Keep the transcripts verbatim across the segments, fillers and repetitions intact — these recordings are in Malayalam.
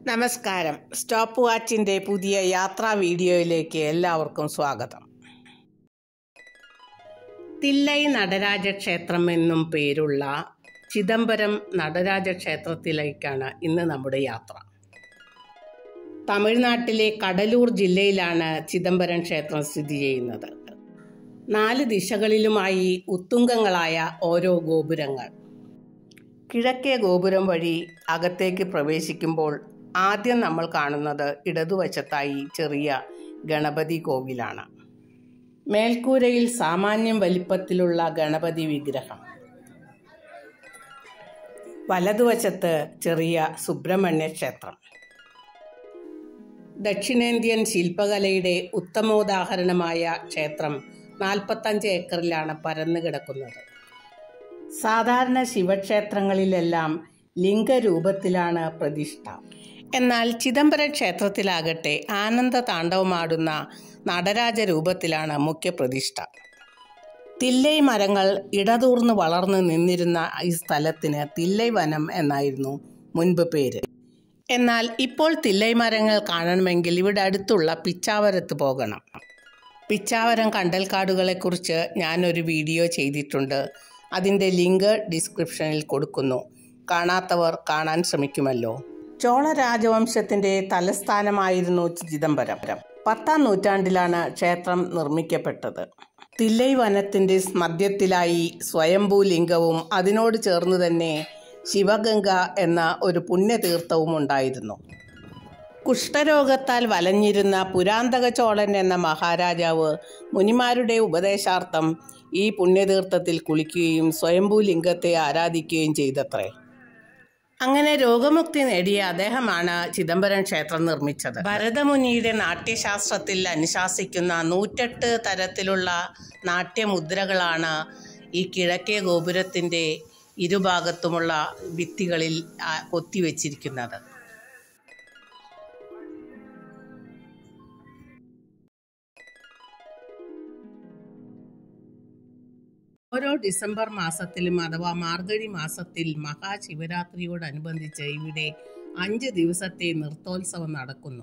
നമസ്കാരം. സ്റ്റോപ്പ് വാച്ചിൻ്റെ പുതിയ യാത്രാ വീഡിയോയിലേക്ക് എല്ലാവർക്കും സ്വാഗതം. തില്ലൈ നടരാജ ക്ഷേത്രം എന്നും പേരുള്ള ചിദംബരം നടരാജ ക്ഷേത്രത്തിലേക്കാണ് ഇന്ന് നമ്മുടെ യാത്ര. തമിഴ്നാട്ടിലെ കടലൂർ ജില്ലയിലാണ് ചിദംബരം ക്ഷേത്രം സ്ഥിതി ചെയ്യുന്നത്. നാല് ദിശകളിലുമായി ഉത്തുംഗങ്ങളായ ഓരോ ഗോപുരങ്ങൾ. കിഴക്കേ ഗോപുരം വഴി അകത്തേക്ക് പ്രവേശിക്കുമ്പോൾ ആദ്യം നമ്മൾ കാണുന്നത് ഇടതുവശത്തായി ചെറിയ ഗണപതി കോവിലാണ്. മേൽക്കൂരയിൽ സാമാന്യം വലിപ്പത്തിലുള്ള ഗണപതി വിഗ്രഹം. വലതുവശത്ത് ചെറിയ സുബ്രഹ്മണ്യ ക്ഷേത്രം. ദക്ഷിണേന്ത്യൻ ശില്പകലയുടെ ഉത്തമോദാഹരണമായ ക്ഷേത്രം നാൽപ്പത്തഞ്ച് ഏക്കറിലാണ് പരന്നു കിടക്കുന്നത്. സാധാരണ ശിവക്ഷേത്രങ്ങളിലെല്ലാം ലിംഗരൂപത്തിലാണ് പ്രതിഷ്ഠ. എന്നാൽ ചിദംബരം ക്ഷേത്രത്തിലാകട്ടെ ആനന്ദ താണ്ഡവമാടുന്ന നടരാജ രൂപത്തിലാണ് മുഖ്യപ്രതിഷ്ഠ. തില്ലൈ മരങ്ങൾ ഇടതൂർന്ന് വളർന്നു നിന്നിരുന്ന ഈ സ്ഥലത്തിന് തില്ലൈ വനം എന്നായിരുന്നു മുൻപ് പേര്. എന്നാൽ ഇപ്പോൾ തില്ലൈ മരങ്ങൾ കാണണമെങ്കിൽ ഇവിടെ അടുത്തുള്ള പിച്ചാവരത്ത് പോകണം. പിച്ചാവരം കണ്ടൽക്കാടുകളെക്കുറിച്ച് ഞാനൊരു വീഡിയോ ചെയ്തിട്ടുണ്ട്. അതിൻ്റെ ലിങ്ക് ഡിസ്ക്രിപ്ഷനിൽ കൊടുക്കുന്നു. കാണാത്തവർ കാണാൻ ശ്രമിക്കുമല്ലോ. ചോള രാജവംശത്തിൻ്റെ തലസ്ഥാനമായിരുന്നു ചിദംബരം. പത്താം നൂറ്റാണ്ടിലാണ് ക്ഷേത്രം നിർമ്മിക്കപ്പെട്ടത്. തില്ലൈ വനത്തിൻ്റെ മധ്യത്തിലായി സ്വയംഭൂ ലിംഗവും അതിനോട് ചേർന്ന് തന്നെ ശിവഗംഗ എന്ന ഒരു പുണ്യതീർത്ഥവും ഉണ്ടായിരുന്നു. കുഷ്ഠരോഗത്താൽ വലഞ്ഞിരുന്ന പുരാന്തക ചോളൻ എന്ന മഹാരാജാവ് മുനിമാരുടെ ഉപദേശാർത്ഥം ഈ പുണ്യതീർത്ഥത്തിൽ കുളിക്കുകയും സ്വയംഭൂ ലിംഗത്തെ ആരാധിക്കുകയും ചെയ്തത്രേ. അങ്ങനെ രോഗമുക്തി നേടിയ അദ്ദേഹമാണ് ചിദംബരം ക്ഷേത്രം നിർമ്മിച്ചത്. ഭരതമുനിയുടെ നാട്യശാസ്ത്രത്തിൽ അനുശാസിക്കുന്ന നൂറ്റെട്ട് തരത്തിലുള്ള നാട്യമുദ്രകളാണ് ഈ കിഴക്കേ ഗോപുരത്തിൻ്റെ ഇരുഭാഗത്തുമുള്ള ഭിത്തികളിൽ കൊത്തിവെച്ചിരിക്കുന്നത്. ഓരോ ഡിസംബർ മാസത്തിലും അഥവാ മാർഗഴി മാസത്തിൽ മഹാശിവരാത്രിയോടനുബന്ധിച്ച് ഇവിടെ അഞ്ച് ദിവസത്തെ നൃത്തോത്സവം നടക്കുന്നു.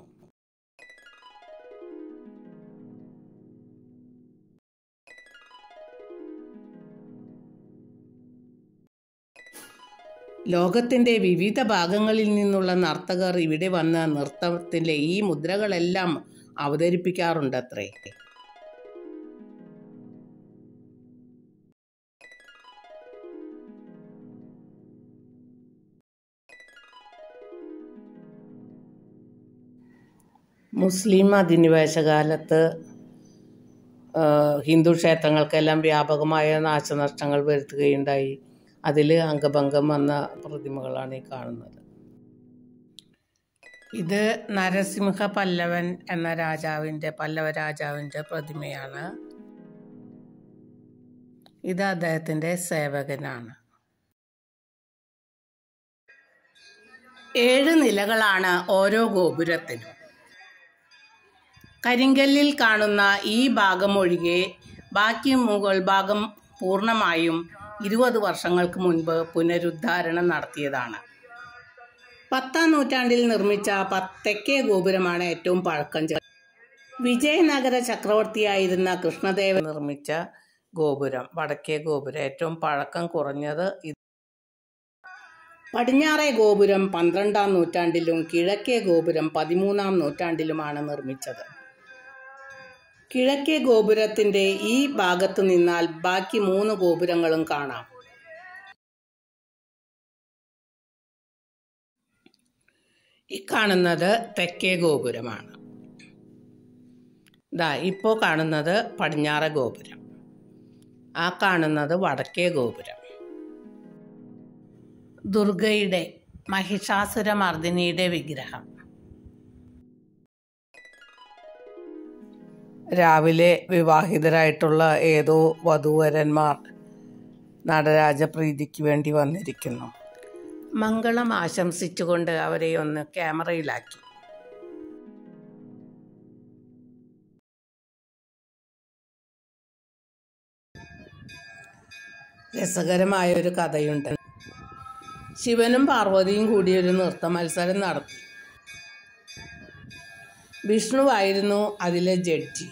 ലോകത്തിൻ്റെ വിവിധ ഭാഗങ്ങളിൽ നിന്നുള്ള നർത്തകർ ഇവിടെ വന്ന് നൃത്തത്തിലെ ഈ മുദ്രകളെല്ലാം അവതരിപ്പിക്കാറുണ്ടത്രേ. മുസ്ലിം അധിനിവേശകാലത്ത് ഹിന്ദു ക്ഷേത്രങ്ങൾക്കെല്ലാം വ്യാപകമായ നാശനഷ്ടങ്ങൾ വരുത്തുകയുണ്ടായി. അതിൽ അംഗഭംഗം വന്ന പ്രതിമകളാണ് ഈ കാണുന്നത്. ഇത് നരസിംഹ പല്ലവൻ എന്ന രാജാവിൻ്റെ പല്ലവ രാജാവിൻ്റെ പ്രതിമയാണ്. ഇത് അദ്ദേഹത്തിൻ്റെ സേവകനാണ്. ഏഴ് നിലകളാണ് ഓരോ ഗോപുരത്തിനും. കരിങ്കല്ലിൽ കാണുന്ന ഈ ഭാഗം ഒഴികെ ബാക്കി മുകൾ ഭാഗം പൂർണ്ണമായും ഇരുപത് വർഷങ്ങൾക്ക് മുൻപ് പുനരുദ്ധാരണം നടത്തിയതാണ്. പത്താം നൂറ്റാണ്ടിൽ നിർമ്മിച്ച തെക്കേ ഗോപുരമാണ് ഏറ്റവും പഴക്കം ചെന്നത്. വിജയനഗര ചക്രവർത്തിയായിരുന്ന കൃഷ്ണദേവൻ നിർമ്മിച്ച ഗോപുരം വടക്കേ ഗോപുരം ഏറ്റവും പഴക്കം കുറഞ്ഞത്. പടിഞ്ഞാറേ ഗോപുരം പന്ത്രണ്ടാം നൂറ്റാണ്ടിലും കിഴക്കേ ഗോപുരം പതിമൂന്നാം നൂറ്റാണ്ടിലുമാണ് നിർമ്മിച്ചത്. കിഴക്കേ ഗോപുരത്തിൻ്റെ ഈ ഭാഗത്തു നിന്നാൽ ബാക്കി മൂന്ന് ഗോപുരങ്ങളും കാണാം. ഈ കാണുന്നത് തെക്കേ ഗോപുരമാണ്. ദാ ഇപ്പോൾ കാണുന്നത് പടിഞ്ഞാറേ ഗോപുരം. ആ കാണുന്നത് വടക്കേ ഗോപുരം. ദുർഗയുടെ മഹിഷാസുരമർദിനിയുടെ വിഗ്രഹം. രാവിലെ വിവാഹിതരായിട്ടുള്ള ഏതോ വധൂവരന്മാർ നടരാജപ്രീതിക്ക് വേണ്ടി വന്നിരിക്കുന്നു. മംഗളം ആശംസിച്ചുകൊണ്ട് അവരെ ഒന്ന് ക്യാമറയിലാക്കി. രസകരമായ ഒരു കഥയുണ്ട്. ശിവനും പാർവതിയും കൂടി ഒരു നൃത്ത മത്സരം നടത്തി. വിഷ്ണുവായിരുന്നു അതിലെ ജഡ്ജി.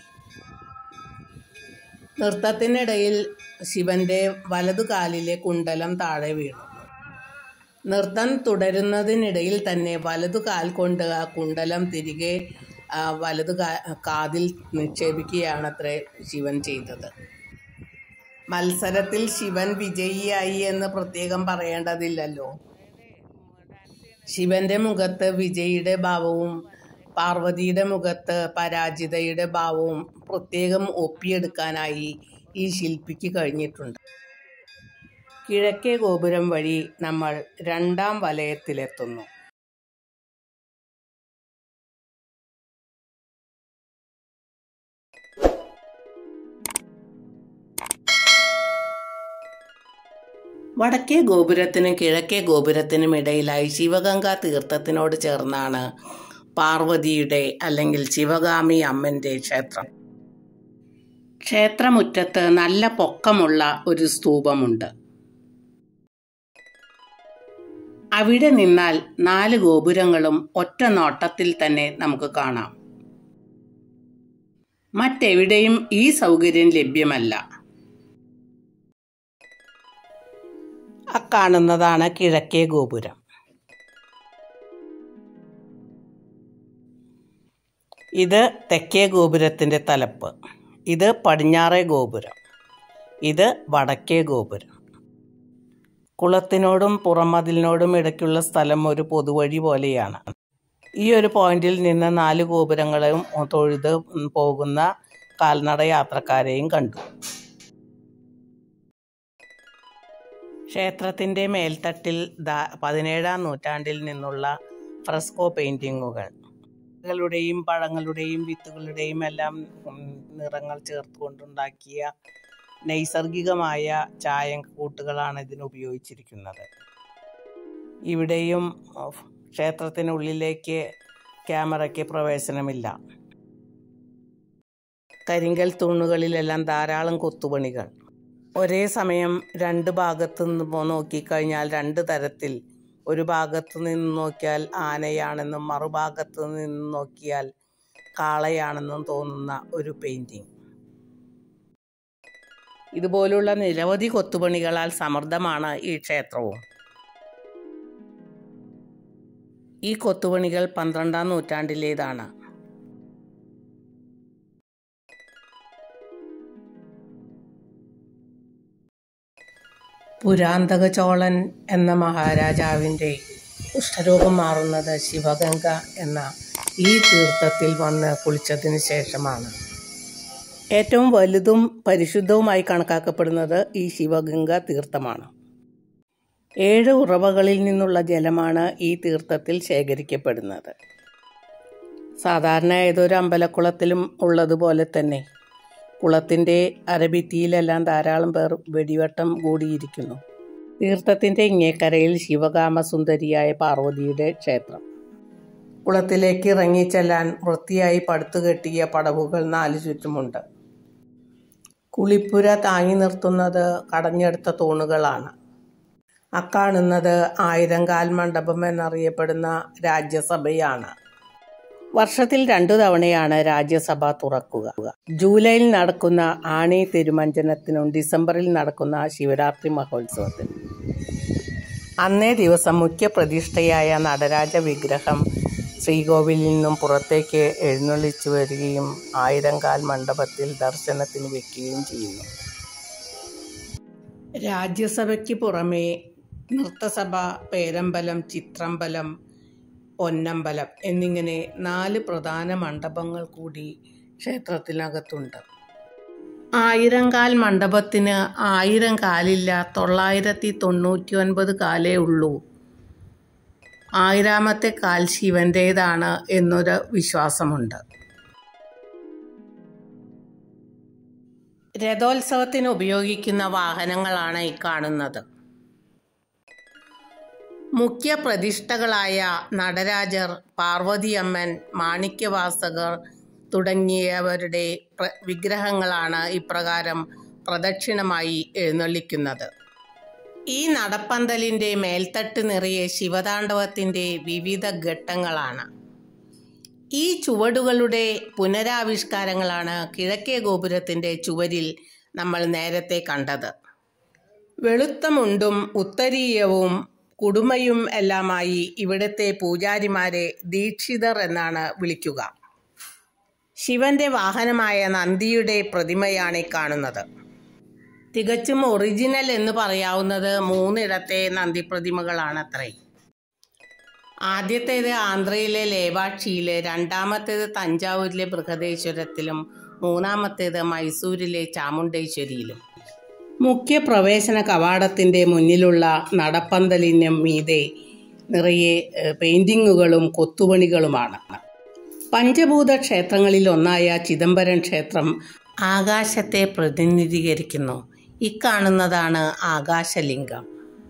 നൃത്തത്തിനിടയിൽ ശിവന്റെ വലതുകാലിലെ കുണ്ടലം താഴെ വീണു. നൃത്തം തുടരുന്നതിനിടയിൽ തന്നെ വലതുകാൽ കൊണ്ട് ആ കുണ്ടലം തിരികെ വലതു കാതിൽ നിക്ഷേപിക്കുകയാണത്രേ ശിവൻ ചെയ്തത്. മത്സരത്തിൽ ശിവൻ വിജയിയായി എന്ന് പ്രത്യേകം പറയേണ്ടതില്ലല്ലോ. ശിവന്റെ മുഖത്ത് വിജയിയുടെ ഭാവവും പാർവതിയുടെ മുഖത്ത് പരാജിതയുടെ ഭാവവും പ്രത്യേകം ഒപ്പിയെടുക്കാനായി ഈ ശില്പിക്ക് കഴിഞ്ഞിട്ടുണ്ട്. കിഴക്കേ ഗോപുരം വഴി നമ്മൾ രണ്ടാം വലയത്തിലെത്തുന്നു. വടക്കേ ഗോപുരത്തിനും കിഴക്കേ ഗോപുരത്തിനും ഇടയിലായി ശിവഗംഗാ തീർത്ഥത്തിനോട് ചേർന്നാണ് പാർവതിയുടെ അല്ലെങ്കിൽ ശിവഗാമി അമ്മന്റെ ക്ഷേത്രം. ക്ഷേത്രമുറ്റത്ത് നല്ല പൊക്കമുള്ള ഒരു സ്തൂപമുണ്ട്. അവിടെ നിന്നാൽ നാല് ഗോപുരങ്ങളും ഒറ്റ നോട്ടത്തിൽ തന്നെ നമുക്ക് കാണാം. മറ്റെവിടെയും ഈ സൗകര്യം ലഭ്യമല്ല. അക്കാണുന്നതാണ് കിഴക്കേ ഗോപുരം. ഇത് തെക്കേ ഗോപുരത്തിൻ്റെ തലപ്പ്. ഇത് പടിഞ്ഞാറേ ഗോപുരം. ഇത് വടക്കേ ഗോപുരം. കുളത്തിനോടും പുറമതിലിനോടും ഇടയ്ക്കുള്ള സ്ഥലം ഒരു പൊതുവഴി പോലെയാണ്. ഈ ഒരു പോയിന്റിൽ നിന്ന് നാല് ഗോപുരങ്ങളെയും തൊഴുത് പോകുന്ന കാൽനട യാത്രക്കാരെയും കണ്ടു. ക്ഷേത്രത്തിൻ്റെ മേൽത്തട്ടിൽ പതിനേഴാം നൂറ്റാണ്ടിൽ നിന്നുള്ള ഫ്രെസ്കോ പെയിൻറ്റിങ്ങുകൾ, കളുടെയും പഴങ്ങളുടെയും വിത്തുകളുടെയും എല്ലാം നിറങ്ങൾ ചേർത്തുകൊണ്ടുണ്ടാക്കിയ നൈസർഗികമായ ചായക്കൂട്ടുകളാണ് ഇതിന് ഉപയോഗിച്ചിരിക്കുന്നത്. ഇവിടെയും ക്ഷേത്രത്തിനുള്ളിലേക്ക് ക്യാമറയ്ക്ക് പ്രവേശനമില്ല. കരിങ്കൽ തൂണുകളിലെല്ലാം ധാരാളം കൊത്തുപണികൾ. ഒരേ സമയം രണ്ട് ഭാഗത്തു നിന്ന് നോക്കിക്കഴിഞ്ഞാൽ രണ്ട് തരത്തിൽ, ഒരു ഭാഗത്തു നിന്ന് നോക്കിയാൽ ആനയാണെന്നും മറുഭാഗത്തു നിന്ന് നോക്കിയാൽ കാളയാണെന്നും തോന്നുന്ന ഒരു പെയിൻറ്റിങ്. ഇതുപോലുള്ള നിരവധി കൊത്തുപണികളാൽ സമൃദ്ധമാണ് ഈ ക്ഷേത്രവും. ഈ കൊത്തുപണികൾ പന്ത്രണ്ടാം നൂറ്റാണ്ടിലേതാണ്. പുരാന്തക ചോളൻ എന്ന മഹാരാജാവിൻ്റെ കുഷ്ഠരോഗം മാറുന്നത് ശിവഗംഗ എന്ന ഈ തീർത്ഥത്തിൽ വന്ന് കുളിച്ചതിന് ശേഷമാണ്. ഏറ്റവും വലുതും പരിശുദ്ധവുമായി കണക്കാക്കപ്പെടുന്നത് ഈ ശിവഗംഗ തീർത്ഥമാണ്. ഏഴ് ഉറവകളിൽ നിന്നുള്ള ജലമാണ് ഈ തീർത്ഥത്തിൽ ശേഖരിക്കപ്പെടുന്നത്. സാധാരണ ഏതൊരു അമ്പലക്കുളത്തിലും ഉള്ളതുപോലെ തന്നെ കുളത്തിൻ്റെ അരഭിത്തിയിലെല്ലാം ധാരാളം പേർ വെടിവട്ടം കൂടിയിരിക്കുന്നു. തീർത്ഥത്തിൻ്റെ ഇങ്ങേക്കരയിൽ ശിവകാമസുന്ദരിയായ പാർവതിയുടെ ക്ഷേത്രം. കുളത്തിലേക്ക് ഇറങ്ങിച്ചെല്ലാൻ വൃത്തിയായി പടുത്തുകെട്ടിയ പടവുകൾ നാലു ചുറ്റുമുണ്ട്. കുളിപ്പുര താങ്ങി നിർത്തുന്നത് കടഞ്ഞെടുത്ത തൂണുകളാണ്. അക്കാണുന്നത് ആയിരംകാൽ മണ്ഡപം എന്നറിയപ്പെടുന്ന രാജ്യസഭയാണ്. വർഷത്തിൽ രണ്ടു തവണയാണ് രാജ്യസഭ തുറക്കുക. ജൂലൈയിൽ നടക്കുന്ന ആണി തിരുമഞ്ജനത്തിനും ഡിസംബറിൽ നടക്കുന്ന ശിവരാത്രി മഹോത്സവത്തിനും. അന്നേ ദിവസം മുഖ്യ പ്രതിഷ്ഠയായ നടരാജ വിഗ്രഹം ശ്രീകോവിലിൽ നിന്നും പുറത്തേക്ക് എഴുന്നള്ളിച്ചു വരികയും ആയിരംകാൽ മണ്ഡപത്തിൽ ദർശനത്തിന് വയ്ക്കുകയും ചെയ്യുന്നു. രാജ്യസഭയ്ക്ക് പുറമേ നൃത്തസഭ, പേരമ്പലം, ചിത്രമ്പലം, പൊന്നമ്പലം എന്നിങ്ങനെ നാല് പ്രധാന മണ്ഡപങ്ങൾ കൂടി ക്ഷേത്രത്തിനകത്തുണ്ട്. ആയിരംകാൽ മണ്ഡപത്തിന് ആയിരം കാലില്ല, തൊള്ളായിരത്തി തൊണ്ണൂറ്റി ഒൻപത് കാലേ ഉള്ളൂ. ആയിരാമത്തെ കാൽ ശിവൻ്റേതാണ് എന്നൊരു വിശ്വാസമുണ്ട്. രഥോത്സവത്തിന് ഉപയോഗിക്കുന്ന വാഹനങ്ങളാണ് ഈ കാണുന്നത്. മുഖ്യ പ്രതിഷ്ഠകളായ നടരാജർ, പാർവതിയമ്മൻ, മാണിക്യവാസകർ തുടങ്ങിയവരുടെ വിഗ്രഹങ്ങളാണ് ഇപ്രകാരം പ്രദക്ഷിണമായി എഴുന്നള്ളിക്കുന്നത്. ഈ നടപ്പന്തലിൻ്റെ മേൽത്തട്ട് നിറയെ ശിവതാണ്ഡവത്തിൻ്റെ വിവിധ ഘട്ടങ്ങളാണ്. ഈ ചുവടുകളുടെ പുനരാവിഷ്കാരങ്ങളാണ് കിഴക്കേ ഗോപുരത്തിൻ്റെ ചുവരിൽ നമ്മൾ നേരത്തെ കണ്ടത്. വെളുത്ത മുണ്ടും ഉത്തരീയവും കുടുമയും എല്ലാമായി ഇവിടുത്തെ പൂജാരിമാരെ ദീക്ഷിതർ എന്നാണ് വിളിക്കുക. ശിവന്റെ വാഹനമായ നന്ദിയുടെ പ്രതിമയാണ് ഈ കാണുന്നത്. തികച്ചും ഒറിജിനൽ എന്ന് പറയാവുന്നത് മൂന്നിടത്തെ നന്ദി പ്രതിമകളാണത്രേ. ആദ്യത്തേത് ആന്ധ്രയിലെ ലേവാക്ഷിയിൽ, രണ്ടാമത്തേത് തഞ്ചാവൂരിലെ ബൃഹദേശ്വരത്തിലും, മൂന്നാമത്തേത് മൈസൂരിലെ ചാമുണ്ടേശ്വരിയിലും. മുഖ്യ പ്രവേശന കവാടത്തിൻ്റെ മുന്നിലുള്ള നടപ്പന്തലിന് മീതെ നിറയെ പെയിൻറ്റിങ്ങുകളും കൊത്തുപണികളുമാണ്. പഞ്ചഭൂത ക്ഷേത്രങ്ങളിൽ ഒന്നായ ചിദംബരം ക്ഷേത്രം ആകാശത്തെ പ്രതിനിധീകരിക്കുന്നു. ഇക്കാണുന്നതാണ് ആകാശലിംഗം.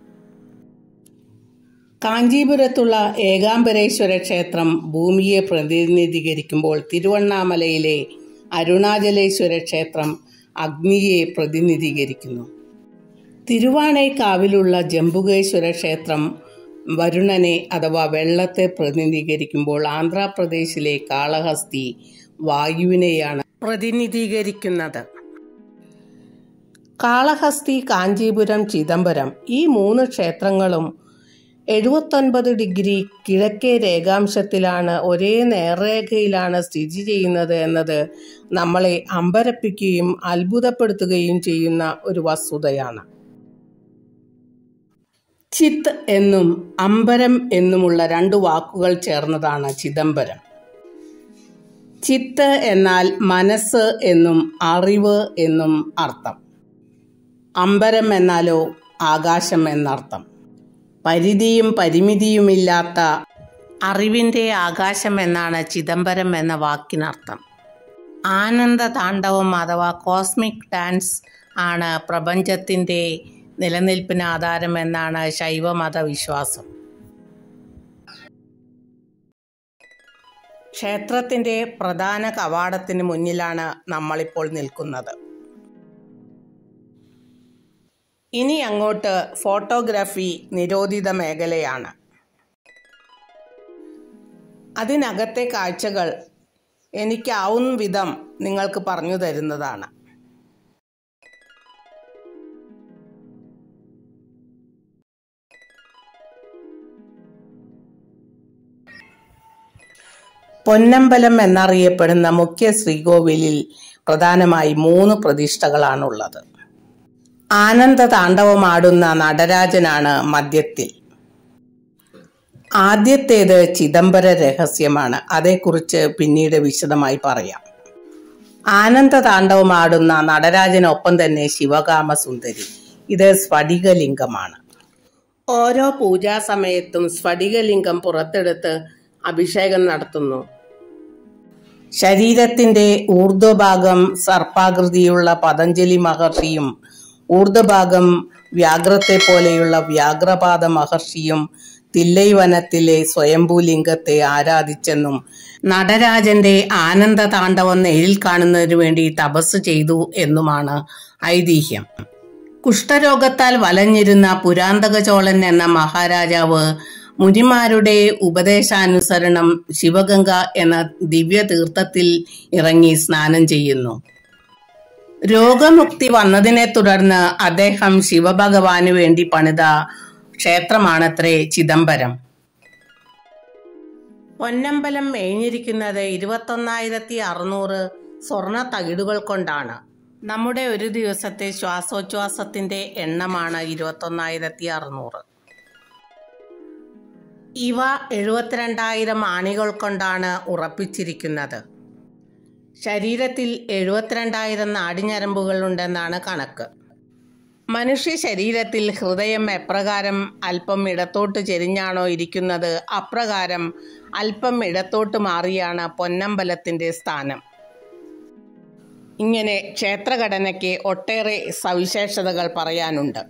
കാഞ്ചീപുരത്തുള്ള ഏകാംബരേശ്വര ക്ഷേത്രം ഭൂമിയെ പ്രതിനിധീകരിക്കുമ്പോൾ തിരുവണ്ണാമലയിലെ അരുണാചലേശ്വര ക്ഷേത്രം അഗ്നിയെ പ്രതിനിധീകരിക്കുന്നു. തിരുവാണൈക്കാവിലുള്ള ജംബുകേശ്വര ക്ഷേത്രം വരുണനെ അഥവാ വെള്ളത്തെ പ്രതിനിധീകരിക്കുമ്പോൾ ആന്ധ്രാപ്രദേശിലെ കാളഹസ്തി വായുവിനെയാണ് പ്രതിനിധീകരിക്കുന്നത്. കാളഹസ്തി, കാഞ്ചീപുരം, ചിദംബരം ഈ മൂന്ന് ക്ഷേത്രങ്ങളും എഴുപത്തൊൻപത് ഡിഗ്രി കിഴക്കേ രേഖാംശത്തിലാണ്, ഒരേ നേർരേഖയിലാണ് സ്ഥിതി ചെയ്യുന്നത് എന്നത് നമ്മളെ അമ്പരപ്പിക്കുകയും അത്ഭുതപ്പെടുത്തുകയും ചെയ്യുന്ന ഒരു വസ്തുതയാണ്. ചിത്ത് എന്നും അമ്പരം എന്നുമുള്ള രണ്ട് വാക്കുകൾ ചേർന്നതാണ് ചിദംബരം. ചിത്ത് എന്നാൽ മനസ്സ് എന്നും അറിവ് എന്നും അർത്ഥം. അമ്പരം എന്നാലോ ആകാശം എന്നർത്ഥം. പരിധിയും പരിമിതിയുമില്ലാത്ത അറിവിൻ്റെ ആകാശം എന്നാണ് ചിദംബരം എന്ന വാക്കിനർത്ഥം. ആനന്ദ താണ്ഡവം അഥവാ കോസ്മിക് ഡാൻസ് ആണ് പ്രപഞ്ചത്തിൻ്റെ നിലനിൽപ്പിന് ആധാരം എന്നാണ് ശൈവമത വിശ്വാസം. ക്ഷേത്രത്തിൻ്റെ പ്രധാന കവാടത്തിന് മുന്നിലാണ് നമ്മളിപ്പോൾ നിൽക്കുന്നത്. ഇനി അങ്ങോട്ട് ഫോട്ടോഗ്രാഫി നിരോധിത മേഖലയാണ്. അതിനകത്തെ കാഴ്ചകൾ എനിക്കാവുന്ന വിധം നിങ്ങൾക്ക് പറഞ്ഞു തരുന്നതാണ്. പൊന്നമ്പലം എന്നറിയപ്പെടുന്ന മുഖ്യ ശ്രീകോവിലിൽ പ്രധാനമായി മൂന്ന് പ്രതിഷ്ഠകളാണുള്ളത്. ആനന്ദ താണ്ഡവമാടുന്ന നടരാജനാണ് മധ്യത്തിൽ. ആദ്യത്തേത് ചിദംബര രഹസ്യമാണ്. അതേക്കുറിച്ച് പിന്നീട് വിശദമായി പറയാം. ആനന്ദ താണ്ഡവമാടുന്ന നടരാജനൊപ്പം തന്നെ ശിവകാമ സുന്ദരി. ഇത് സ്ഫടികലിംഗമാണ്. ഓരോ പൂജാസമയത്തും സ്ഫടികലിംഗം പുറത്തെടുത്ത് അഭിഷേകം നടത്തുന്നു. ശരീരത്തിൻ്റെ ഊർധ്വഭാഗം സർപ്പാകൃതിയുള്ള പതഞ്ജലി മഹർഷിയും ഊർധ്വഭാഗം വ്യാഘ്രത്തെ പോലെയുള്ള വ്യാഘ്രപാദ മഹർഷിയും തില്ലൈ വനത്തിലെ സ്വയംഭൂലിംഗത്തെ ആരാധിച്ചെന്നും നടരാജന്റെ ആനന്ദ താണ്ഡവം നേരിൽ കാണുന്നതിനു വേണ്ടി തപസ് ചെയ്തു എന്നുമാണ് ഐതിഹ്യം. കുഷ്ഠരോഗത്താൽ വലഞ്ഞിരുന്ന പുരാന്തക ചോളൻ എന്ന മഹാരാജാവ് മുനിമാരുടെ ഉപദേശാനുസരണം ശിവഗംഗ എന്ന ദിവ്യ തീർത്ഥത്തിൽ ഇറങ്ങി സ്നാനം ചെയ്യുന്നു. രോഗമുക്തി വന്നതിനെ തുടർന്ന് അദ്ദേഹം ശിവഭഗവാനു വേണ്ടി പണിത ക്ഷേത്രമാണത്രേ ചിദംബരം. പൊന്നമ്പലം മേഞ്ഞിരിക്കുന്നത് ഇരുപത്തൊന്നായിരത്തി അറുന്നൂറ് സ്വർണ തകിടുകൾ കൊണ്ടാണ്. നമ്മുടെ ഒരു ദിവസത്തെ ശ്വാസോച്ഛ്വാസത്തിന്റെ എണ്ണമാണ് ഇരുപത്തൊന്നായിരത്തി അറുന്നൂറ്. ഇവ എഴുപത്തിരണ്ടായിരം ആണികൾ കൊണ്ടാണ് ഉറപ്പിച്ചിരിക്കുന്നത്. ശരീരത്തിൽ എഴുപത്തിരണ്ടായിരം നാടിഞരമ്പുകളുണ്ടെന്നാണ് കണക്ക്. മനുഷ്യ ശരീരത്തിൽ ഹൃദയം എപ്രകാരം അല്പം ഇടത്തോട്ട് ചെരിഞ്ഞാണോ ഇരിക്കുന്നത്, അപ്രകാരം അല്പം ഇടത്തോട്ട് മാറിയാണ് പൊന്നമ്പലത്തിൻ്റെ സ്ഥാനം. ഇങ്ങനെ ക്ഷേത്രഘടനയ്ക്ക് ഒട്ടേറെ സവിശേഷതകൾ പറയാനുണ്ട്.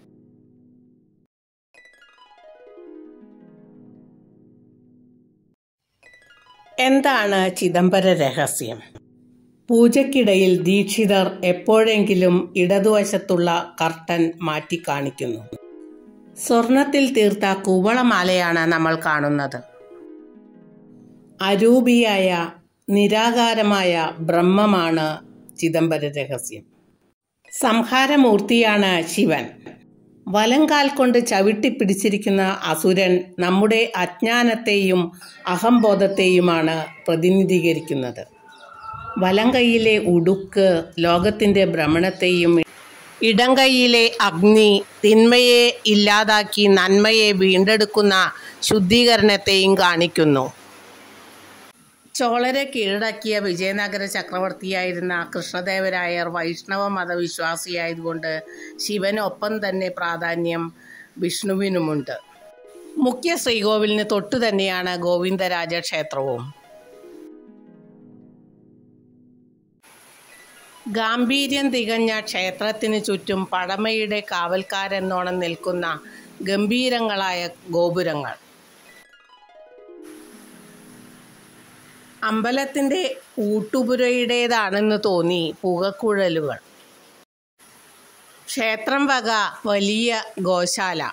എന്താണ് ചിദംബര രഹസ്യം? പൂജയ്ക്കിടയിൽ ദീക്ഷിതർ എപ്പോഴെങ്കിലും ഇടതുവശത്തുള്ള കർട്ടൻ മാറ്റിക്കാണിക്കുന്നു. സ്വർണത്തിൽ തീർത്ത കൂവളമാലയാണ് നമ്മൾ കാണുന്നത്. അരൂപിയായ നിരാകാരമായ ബ്രഹ്മമാണ് ചിദംബര രഹസ്യം. സംഹാരമൂർത്തിയാണ് ശിവൻ. വലങ്കാൽ കൊണ്ട് ചവിട്ടിപ്പിടിച്ചിരിക്കുന്ന അസുരൻ നമ്മുടെ അജ്ഞാനത്തെയും അഹംബോധത്തെയുമാണ് പ്രതിനിധീകരിക്കുന്നത്. വലങ്കൈയിലെ ഉടുക്ക് ലോകത്തിൻ്റെ ഭ്രമണത്തെയും, ഇടങ്കൈയിലെ അഗ്നി തിന്മയെ ഇല്ലാതാക്കി നന്മയെ വീണ്ടെടുക്കുന്ന ശുദ്ധീകരണത്തെയും കാണിക്കുന്നു. ചോളരെ കീഴടക്കിയ വിജയനഗര ചക്രവർത്തിയായിരുന്ന കൃഷ്ണദേവരായർ വൈഷ്ണവ മതവിശ്വാസിയായതുകൊണ്ട് ശിവനൊപ്പം തന്നെ പ്രാധാന്യം വിഷ്ണുവിനുമുണ്ട്. മുഖ്യ ശ്രീകോവിലിന് തൊട്ടു തന്നെയാണ് ഗോവിന്ദരാജ ക്ഷേത്രവും. ഗാംഭീര്യം തികഞ്ഞ ക്ഷേത്രത്തിന് ചുറ്റും പഴമയുടെ കാവൽക്കാരെന്നോണം നിൽക്കുന്ന ഗംഭീരങ്ങളായ ഗോപുരങ്ങൾ. അമ്പലത്തിൻ്റെ ഊട്ടുപുരയുടേതാണെന്ന് തോന്നി പുകക്കുഴലുകൾ. ക്ഷേത്രം വക വലിയ ഗോശാല.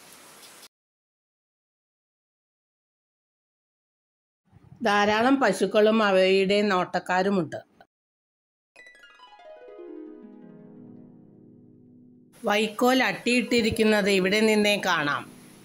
ധാരാളം പശുക്കളും അവയുടെ നോട്ടക്കാരുമുണ്ട്. വൈക്കോൽ അട്ടിയിട്ടിരിക്കുന്നത് ഇവിടെ നിന്നേ കാണാം.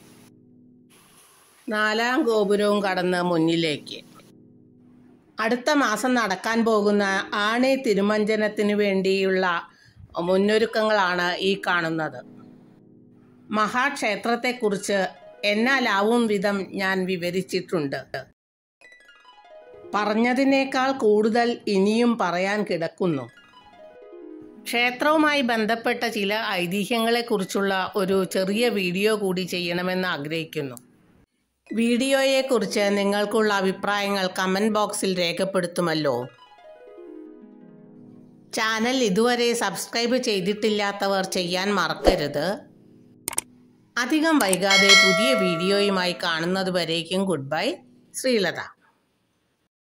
നാലാം ഗോപുരവും കടന്ന് മുന്നിലേക്ക്. അടുത്ത മാസം നടക്കാൻ പോകുന്ന ആണി തിരുമഞ്ജനത്തിനു വേണ്ടിയുള്ള മുന്നൊരുക്കങ്ങളാണ് ഈ കാണുന്നത്. മഹാക്ഷേത്രത്തെക്കുറിച്ച് എന്നാലാവും വിധം ഞാൻ വിവരിച്ചിട്ടുണ്ട്. പറഞ്ഞതിനേക്കാൾ കൂടുതൽ ഇനിയും പറയാൻ കിടക്കുന്നു. ക്ഷേത്രവുമായി ബന്ധപ്പെട്ട ചില ഐതിഹ്യങ്ങളെക്കുറിച്ചുള്ള ഒരു ചെറിയ വീഡിയോ കൂടി ചെയ്യണമെന്ന് ആഗ്രഹിക്കുന്നു. വീഡിയോയെക്കുറിച്ച് നിങ്ങൾക്കുള്ള അഭിപ്രായങ്ങൾ കമൻറ്റ് ബോക്സിൽ രേഖപ്പെടുത്തുമല്ലോ. ചാനൽ ഇതുവരെ സബ്സ്ക്രൈബ് ചെയ്തിട്ടില്ലാത്തവർ ചെയ്യാൻ മറക്കരുത്. അധികം വൈകാതെ പുതിയ വീഡിയോയുമായി കാണുന്നതുവരേക്കും ഗുഡ് ബൈ. ശ്രീലത.